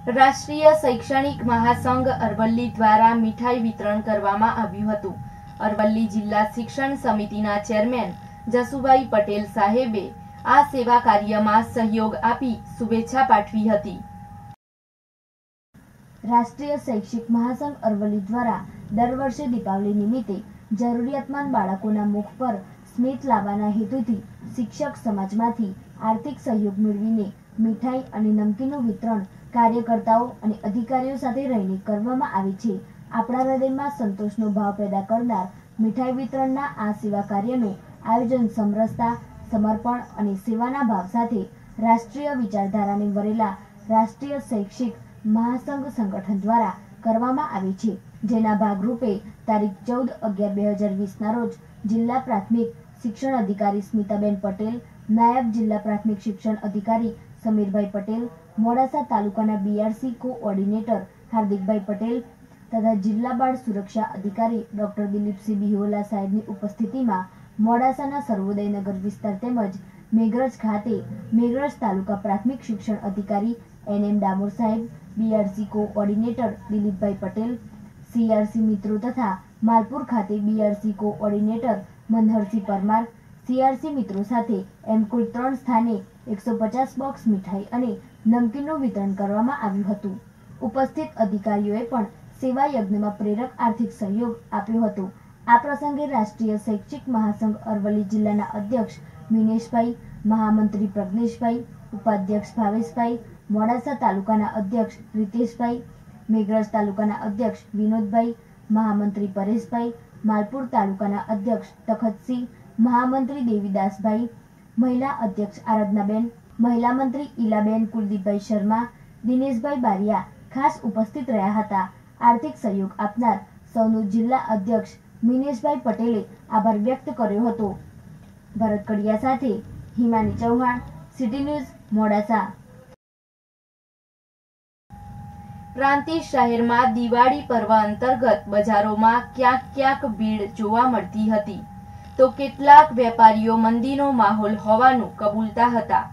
રાષ્ટ્રીય શૈક્ષણિક મહાસંઘ અરવલ્લી દ્વારા મીઠાઈ વિતરણ કરવામાં આવ્યું હતું। અરવલ્લી જિલ્લા શિક્ષણ સમિતિના ચેરમેન જસુભાઈ પટેલ સાહેબે આ સેવા કાર્યમાં સહયોગ આપી શુભેચ્છા પાઠવી હતી। રાષ્ટ્રીય શૈક્ષિક મહાસંઘ અરવલ્લી દ્વારા દર વર્ષે દીપાવલી નિમિત્તે જરૂરિયાતમંદ બાળકોના મુખ પર સ્મિત લાવવાના હેતુથી શિક્ષક સમાજમાંથી આર્થિક સહયોગ મેળવીને મીઠાઈ અને નમકીનનું વિતરણ કાર્યકર્તાઓ અને અધિકારીઓ સાથે રહીને કરવામાં આવે છે। આપણા હૃદયમાં સંતોષનો ભાવ પેદા કરનાર મીઠાઈ વિતરણના આ સેવા કાર્યનું આયોજન સમરસતા, સમર્પણ અને સેવાના ભાવ સાથે રાષ્ટ્રીય વિચારધારાને વરેલા રાષ્ટ્રીય શૈક્ષિક મહાસંઘ સંગઠન દ્વારા કરવામાં આવે છે, જેના ભાગરૂપે તારીખ 14/11/2020ના રોજ જિલ્લા પ્રાથમિક શિક્ષણ અધિકારી સ્મિતાબેન પટેલ, નાયબ જિલ્લા પ્રાથમિક શિક્ષણ અધિકારી સમીરભાઈ પટેલ, મોડાસા તાલુકાના BRC કોઓર્ડિનેટર હાર્દિકભાઈ પટેલ તથા જિલ્લા બાળ સુરક્ષા અધિકારી ડોક્ટર દિલીપસિંહ બિહોલા સાહેબની ઉપસ્થિતિમાં મોડાસાના સર્વોદયનગર વિસ્તાર તેમજ મેઘરજ ખાતે મેઘરજ તાલુકા પ્રાથમિક શિક્ષણ અધિકારી NM ડામોર સાહેબ, BRC coordinator Dilipbhai Patel, CRC મિત્રો તથા માલપુર ખાતે BRC coordinator Manharsinh Parmar, CRC મિત્રો સાથે એમ કુલ 3 સ્થાને 150 બોક્સ મીઠાઈ અને નમકીનનું વિતરણ કરવામાં આવ્યું હતું। ઉપસ્થિત અધિકારીઓએ પણ સેવા યજ્ઞમાં પ્રેરક આર્થિક સહયોગ આપ્યો હતો। આ પ્રસંગે રાષ્ટ્રીય શૈક્ષિક મહાસંઘ અરવલ્લી જિલ્લાના અધ્યક્ષ મિનેશભાઈ, મહામંત્રી પ્રજ્ઞેશભાઈ, ઉપાધ્યક્ષ ભાવેશભાઈ, મોડાસા તાલુકાના અધ્યક્ષ રીતેશભાઈ, મેઘરજ તાલુકાના અધ્યક્ષ વિનોદભાઈ, મહામંત્રી પરેશભાઈ, માલપુર તાલુકાના અધ્યક્ષ તખતસિંહ, મહામંત્રી દેવીદાસભાઈ, મહિલા અધ્યક્ષ આરાધનાબેન, મહિલા મંત્રી ઈલાબેન કુલદીપભાઈ શર્મા, દિનેશભાઈ બારિયા ખાસ ઉપસ્થિત રહ્યા હતા। આર્થિક સહયોગ આપનાર સૌનું જિલ્લા અધ્યક્ષ મિનેશભાઈ પટેલે આભાર વ્યક્ત કર્યો હતો। ભરત કડિયા સાથે હિમાની ચૌહાણ, સિટી ન્યૂઝ, મોડાસા। પ્રાંતિજ શહેરમાં દિવાળી પર્વ અંતર્ગત બજારોમાં ક્યાંક ભીડ જોવા મળતી હતી, તો કેટલાક વેપારીઓ મંદીનો માહોલ હોવાનું કબૂલતા હતા।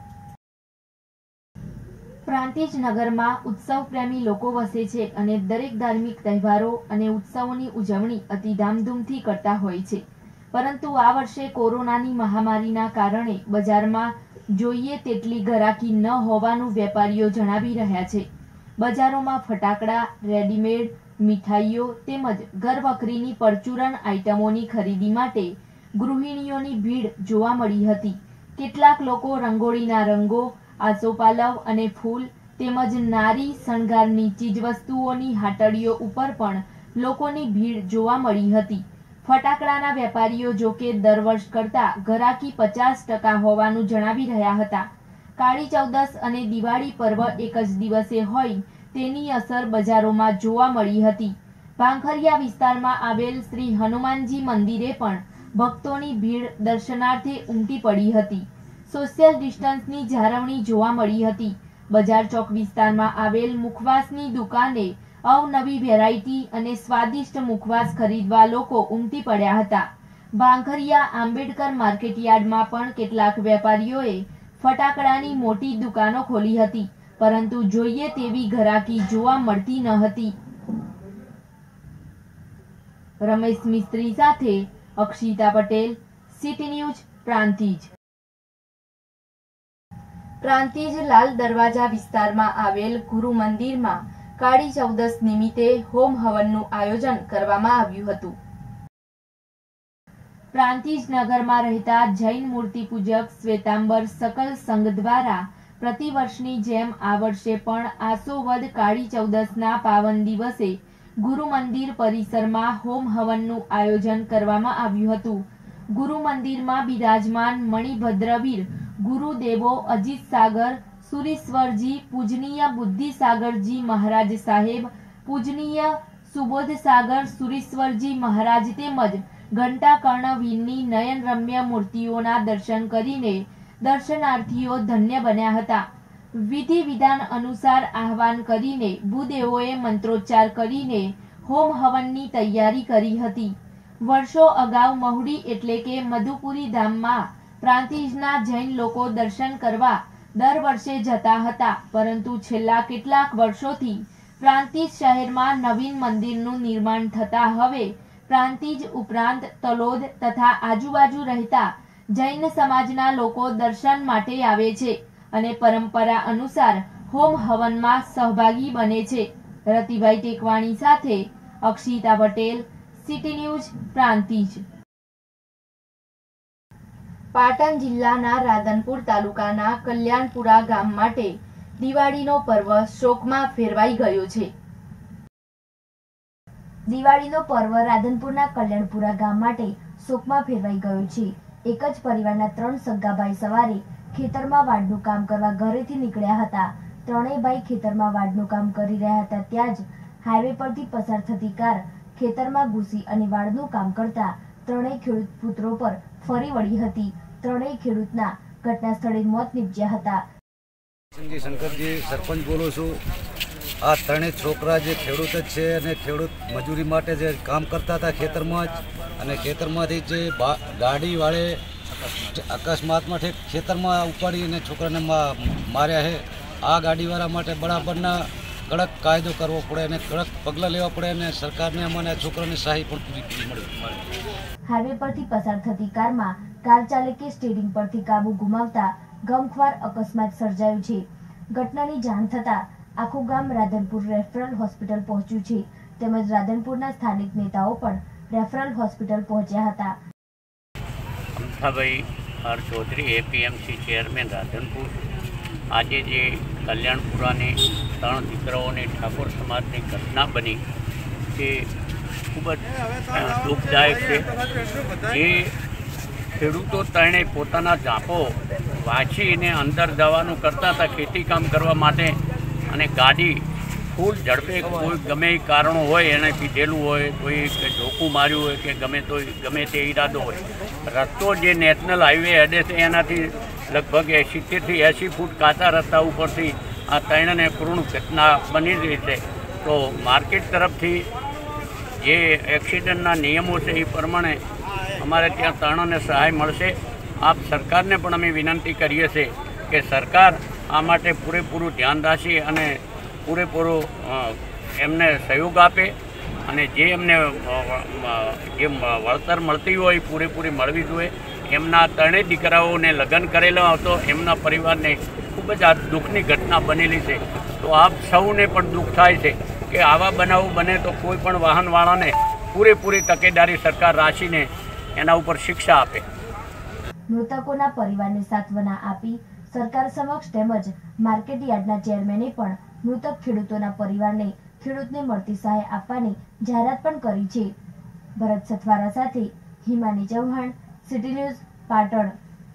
પ્રાંતિજ નગરમાં ઉત્સવ પ્રેમી લોકો વસે છે અને દરેક ધાર્મિક તહેવારો અને ઉત્સવોની ઉજવણી અતિ ધામધૂમથી કરતા હોય છે, પરંતુ આ વર્ષે કોરોનાની મહામારીના કારણે બજારમાં જોઈએ તેટલી ગરાકી ન હોવાનું વેપારીઓ જણાવી રહ્યા છે। બજારોમાં ફટાકડા, રેડીમેડ મીઠાઈઓ તેમજ ઘરવખરીની પરચુરણ આઇટમોની ખરીદી માટે ગૃહિણીઓની ભીડ જોવા મળી હતી। કેટલાક લોકો રંગોળીના રંગો, આસોપાલવ અને ફૂલ તેમજ નારી શણગારની ચીજવસ્તુઓની હાટડીઓ ઉપર પણ લોકોની ભીડ જોવા મળી હતી। ફટાકડાના વેપારીઓ જોકે દર વર્ષ કરતા ગરાકી 50% હોવાનું જણાવી રહ્યા હતા। કાળી ચૌદસ અને દિવાળી પર્વ એક જ દિવસે હોય તેની અસર બજારોમાં જોવા મળી હતી। ભાંખરિયા વિસ્તારમાં આવેલ શ્રી હનુમાનજી મંદિરે પણ ભક્તોની ભીડ દર્શનાર્થે ઉમટી પડી હતી। સોશિયલ ડિસ્ટન્સની જાળવણી જોવા મળી હતી। બજાર ચોક વિસ્તારમાં આવેલ મુખવાસની દુકાને અવનવી વેરાયટી અને સ્વાદિષ્ટ મુખવાસ ખરીદવા લોકો ઉમટી પડ્યા હતા। ભાંખરિયા આંબેડકર માર્કેટયાર્ડમાં પણ કેટલાક વેપારીઓએ ફટાકડાની મોટી દુકાનો ખોલી હતી, પરંતુ જોઈએ તેવી ઘરાકી જોવા મળતી ન હતી। રમેશ મિસ્ત્રી સાથે અક્ષિતા પટેલ, સિટી ન્યૂઝ, પ્રાંતિજ। પ્રાંતિજ લાલ દરવાજા વિસ્તારમાં આવેલ ગુરુ મંદિરમાં કાળી ચૌદસ નિમિત્તે હોમ હવનનું આયોજન કરવામાં આવ્યું હતું। પ્રાંતિજ નગરમાં રહેતા જૈન મૂર્તિ પૂજક શ્વેતાંબર સકલ સંઘ દ્વારા પ્રતિવર્ષની જેમ આ વર્ષે પણ આસો વદ કાળી ચૌદસના પાવન દિવસે ગુરુ મંદિર પરિસરમાં હોમ હવનનું આયોજન કરવામાં આવ્યું હતું। ગુરુ મંદિરમાં બિરાજમાન મણિભદ્રવીર ગુરુદેવો અજીત સાગર સુરીશ્વરજી, પૂજનીય બુદ્ધિસાગરજી મહારાજ સાહેબ, પૂજનીય સુબોધ સાગર સુરીશ્વરજી મહારાજ તેમજ ઘંટા કર્ણવીરની નયનરમ્ય મૂર્તિઓના દર્શન કરીને દર્શનાર્થીઓ ધન્ય બન્યા હતા। વિધિ વિધાન અનુસાર આહવાન કરીને ભૂદેવોએ મંત્રોચ્ચાર કરીને હોમ હવનની તૈયારી કરી હતી। વર્ષો અગાઉ મહુડી એટલે કે મધુપુરી ધામમાં પ્રાંતિજના જૈન લોકો દર્શન કરવા દર વર્ષે જતા હતા, પરંતુ છેલ્લા કેટલાક વર્ષોથી પ્રાંતિજ શહેરમાં નવીન મંદિરનું નિર્માણ થતા હવે પ્રાંતિજ ઉપરાંત તલોદ તથા આજુબાજુ રહેતા જૈન સમાજના લોકો દર્શન માટે આવે છે અને પરંપરા અનુસાર હોમ હવનમાં સહભાગી બને છે. રતિભાઈ ટેકવાણી સાથે અક્ષિતા પટેલ, સિટી ન્યૂઝ, પ્રાંતિજ. પાટણ જિલ્લાના રાધનપુર તાલુકાના કલ્યાણપુરા ગામ માટે દિવાળીનો પર્વ શોકમાં ફેરવાઈ ગયો છે. દિવાળીનો પર્વ રાધનપુરના કલ્યાણપુરા ગામ માટે શોકમાં ફેરવાઈ ગયો છે. એક જ પરિવારના 3 સગાભાઈ સવારે ખેતરમાં વાડનું કામ કરવા ઘરેથી નીકળ્યા હતા. ત્રણેય ભાઈ ખેતરમાં વાડનું કામ કરી રહ્યા હતા ત્યાં જ હાઈવે પરથી પસાર થતી કાર ખેતરમાં ઘૂસી અને વાડનું કામ કરતા ત્રણેય ખેડૂત પુત્રો પર ફરી વળી હતી. ત્રણેય ખેડૂતના ઘટના સ્થળે મોત નીપજ્યા હતા. શંકરજી સરપંચ બોલું છું. આ ત્રણેય છોકરા જે ખેડૂત જ છે અને ખેડૂત મજૂરી માટે જે કામ કરતા હતા ખેતરમાં જ, અને ખેતરમાંથી જે ગાડી વાળે અકસ્માતમાં ખેતરમાં ઉપાડી અને છોકરાને માર્યા છે. આ ગાડીવાળા માટે બરાબરના કડક કાયદો કરવો પડે અને કડક પગલાં લેવા પડે અને સરકારને અમને છોકરાની સહાય પણ પૂરી મળે. હાઈવે પરથી પસાર થતી કારમાં કાર ચાલકે સ્ટીયરિંગ પરથી કાબુ ગુમાવતા ગમખ્વાર અકસ્માત સર્જાયો છે. ઘટનાની જાણ થતાં આખું ગામ રાધનપુર રેફરલ હોસ્પિટલ પહોંચ્યું છે તેમજ રાધનપુરના સ્થાનિક નેતાઓ પણ રેફરલ હોસ્પિટલ પહોંચ્યા હતા. Amthabhai R Chaudhari, APMC chairman Radhanpur. આજે જે કલ્યાણપુરાની 3 દીકરાઓની ઠાકોર સમાજની ઘટના બની તે ખૂબ જ દુઃખદાયક છે. જે ખેડૂતો ત્રણેય પોતાના જાપો વાંચીને અંદર જવાનું કરતા હતા ખેતી કામ કરવા માટે, અને ગાડી ફૂલ ઝડપે કોઈ ગમે એ કારણો હોય એને પીધેલું હોય, કોઈ ઝોકું માર્યું હોય કે ગમે તે ઈરાદો હોય, રસ્તો જે નેશનલ હાઈવે હેડે છે એનાથી લગભગ 70 થી 80 ફૂટ કાચા રસ્તા ઉપરથી આ ત્રણને કરુણ ઘટના બની રહી છે. તો માર્કેટ તરફથી જે એક્સિડન્ટના નિયમો છે એ પ્રમાણે અમારે ત્યાં ત્રણને સહાય મળશે. આપ સરકારને પણ અમે વિનંતી કરીએ છીએ કે સરકાર આ માટે પૂરેપૂરું ધ્યાન રાખે અને પૂરેપૂરો એમને સહયોગ આપે, અને જે એમને જે વળતર મળતી હોય પૂરેપૂરી મળવી જોઈએ. એમના ત્રણેય દીકરાઓને લગ્ન કરેલો હતો, એમના પરિવારને ખૂબ જ આ દુઃખની ઘટના બનેલી છે. તો આપ સૌને પણ દુઃખ થાય છે કે આવા બનાવો બને તો કોઈ પણ વાહનવાળાને પૂરેપૂરી તકેદારી સરકાર રાખીને એના ઉપર શિક્ષા આપે. મૃતકોના પરિવારને સાંત્વના આપી સરકાર સમક્ષ તેમજ માર્કેટ યાર્ડના ચેરમેને પણ મૃતક ખેડૂતોના પરિવારને ખેડૂતને મળતી સહાય આપવાની જાહેરાત પણ કરી છે. ભરત સથવારા સાથે હિમાની ચૌહાણ, સિટી ન્યૂઝ, પાટણ.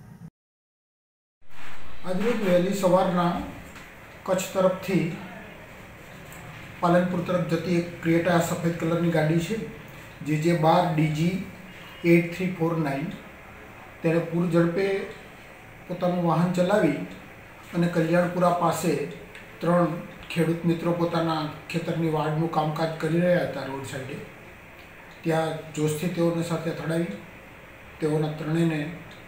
આજરોજ વહેલી સવારના કચ્છ તરફથી પાલનપુર તરફ જતી એક ક્રિએટા સફેદ કલરની ગાડી છે JJ12 DG 8349. ત્યારે પૂર ઝડપે પોતાનું વાહન ચલાવી અને કલ્યાણપુરા પાસે 3 ખેડૂત મિત્રો પોતાના ખેતરની વાડનું કામકાજ કરી રહ્યા હતા રોડ સાઈડે. ત્યાં જોશથી તેઓને સાથે અથડાવી તેઓના ત્રણેયને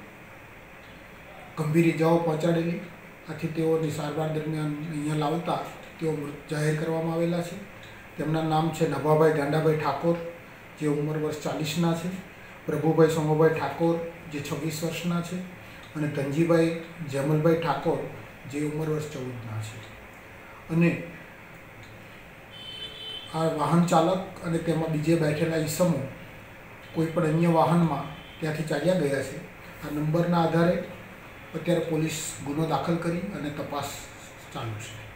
ગંભીર ઇજાઓ પહોંચાડેલી. આથી તેઓની સારવાર દરમિયાન અહીંયા લાવતા તેઓ મૃત જાહેર કરવામાં આવેલા છે. તેમના નામ છે નભાભાઈ ગાંડાભાઈ ઠાકોર, જે ઉંમર વર્ષ 40ના છે, પ્રભુભાઈ સોમાભાઈ ઠાકોર, જે 26 વર્ષના છે, અને ધનજીભાઈ જેમલભાઈ ઠાકોર, જે ઉંમર વર્ષ 14ના છે. અને આ વાહન ચાલક અને તેમાં બીજે બેઠેલા ઈસમો કોઈ પણ અન્ય વાહનમાં ત્યાંથી ચાલ્યા ગયા છે. આ નંબરના આધારે અત્યારે પોલીસ ગુનો દાખલ કરી અને તપાસ ચાલુ છે.